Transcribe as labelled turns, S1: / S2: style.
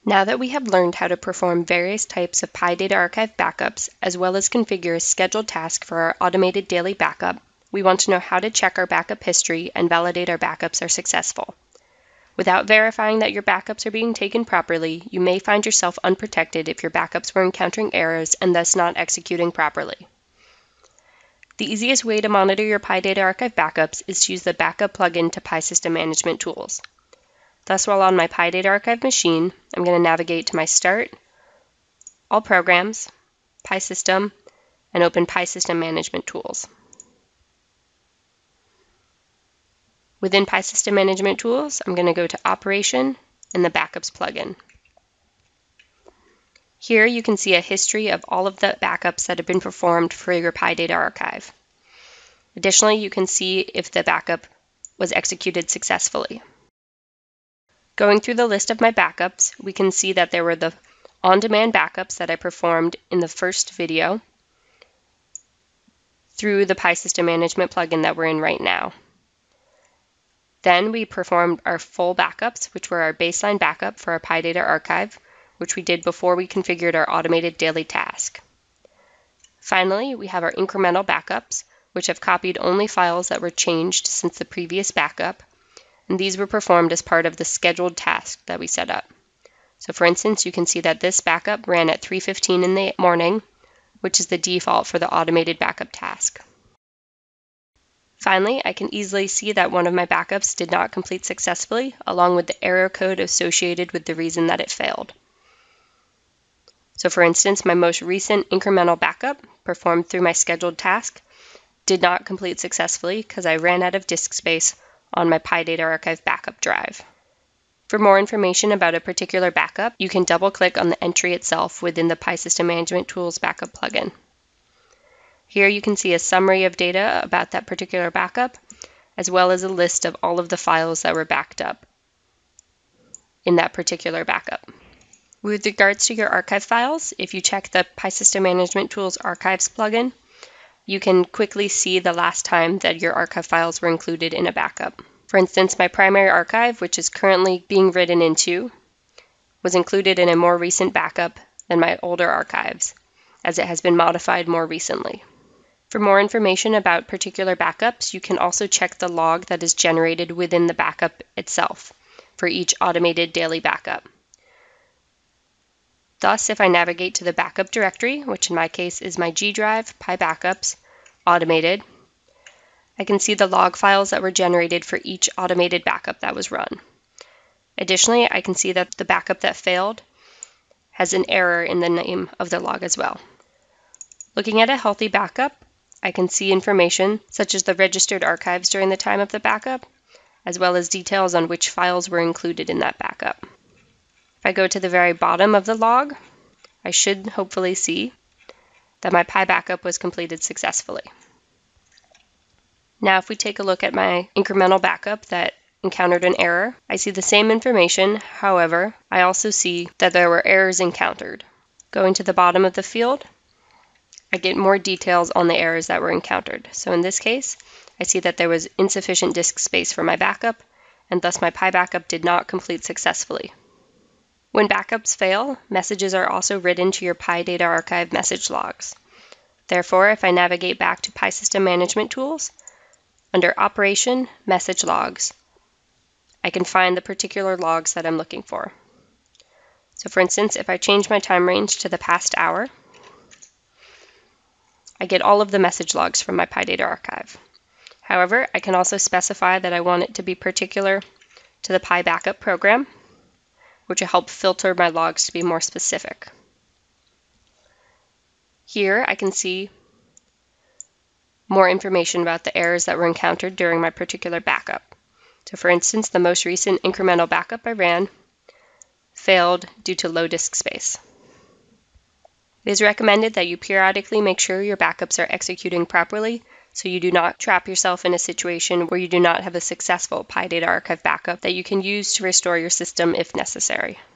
S1: Now that we have learned how to perform various types of Pi Data Archive backups, as well as configure a scheduled task for our automated daily backup, we want to know how to check our backup history and validate our backups are successful. Without verifying that your backups are being taken properly, you may find yourself unprotected if your backups were encountering errors and thus not executing properly. The easiest way to monitor your Pi Data Archive backups is to use the backup plugin to Pi System Management Tools. Thus, while on my Pi Data Archive machine, I'm going to navigate to my Start, All Programs, Pi System, and open Pi System Management Tools. Within Pi System Management Tools, I'm going to go to Operation and the Backups plugin. Here you can see a history of all of the backups that have been performed for your Pi Data Archive. Additionally, you can see if the backup was executed successfully. Going through the list of my backups, we can see that there were the on-demand backups that I performed in the first video through the Pi System Management plugin that we're in right now. Then we performed our full backups, which were our baseline backup for our Pi Data Archive, which we did before we configured our automated daily task. Finally, we have our incremental backups, which have copied only files that were changed since the previous backup, and these were performed as part of the scheduled task that we set up. So for instance, you can see that this backup ran at 3:15 in the morning, which is the default for the automated backup task. Finally, I can easily see that one of my backups did not complete successfully, along with the error code associated with the reason that it failed. So for instance, my most recent incremental backup, performed through my scheduled task, did not complete successfully because I ran out of disk space on my Pi Data Archive backup drive. For more information about a particular backup, you can double-click on the entry itself within the Pi System Management Tools backup plugin. Here you can see a summary of data about that particular backup, as well as a list of all of the files that were backed up in that particular backup. With regards to your archive files, if you check the Pi System Management Tools Archives plugin, you can quickly see the last time that your archive files were included in a backup. For instance, my primary archive, which is currently being written into, was included in a more recent backup than my older archives, as it has been modified more recently. For more information about particular backups, you can also check the log that is generated within the backup itself for each automated daily backup. Thus, if I navigate to the backup directory, which in my case is my G drive, Pi Backups, Automated, I can see the log files that were generated for each automated backup that was run. Additionally, I can see that the backup that failed has an error in the name of the log as well. Looking at a healthy backup, I can see information such as the registered archives during the time of the backup, as well as details on which files were included in that backup. If I go to the very bottom of the log, I should hopefully see that my Pi backup was completed successfully. Now if we take a look at my incremental backup that encountered an error, I see the same information. However, I also see that there were errors encountered. Going to the bottom of the field, I get more details on the errors that were encountered. So in this case, I see that there was insufficient disk space for my backup, and thus my Pi backup did not complete successfully. When backups fail, messages are also written to your Pi Data Archive message logs. Therefore, if I navigate back to Pi System Management Tools, under Operation, Message Logs, I can find the particular logs that I'm looking for. So for instance, if I change my time range to the past hour, I get all of the message logs from my Pi Data Archive. However, I can also specify that I want it to be particular to the Pi Backup program, which will help filter my logs to be more specific. Here I can see more information about the errors that were encountered during my particular backup. So for instance, the most recent incremental backup I ran failed due to low disk space. It is recommended that you periodically make sure your backups are executing properly so you do not trap yourself in a situation where you do not have a successful Pi Data Archive backup that you can use to restore your system if necessary.